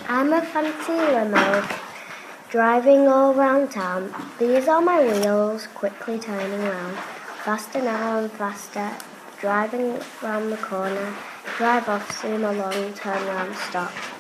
I'm a fancy limo, driving all round town. These are my wheels, quickly turning round. Faster now and faster, driving round the corner. Drive off soon along, turn round, stop.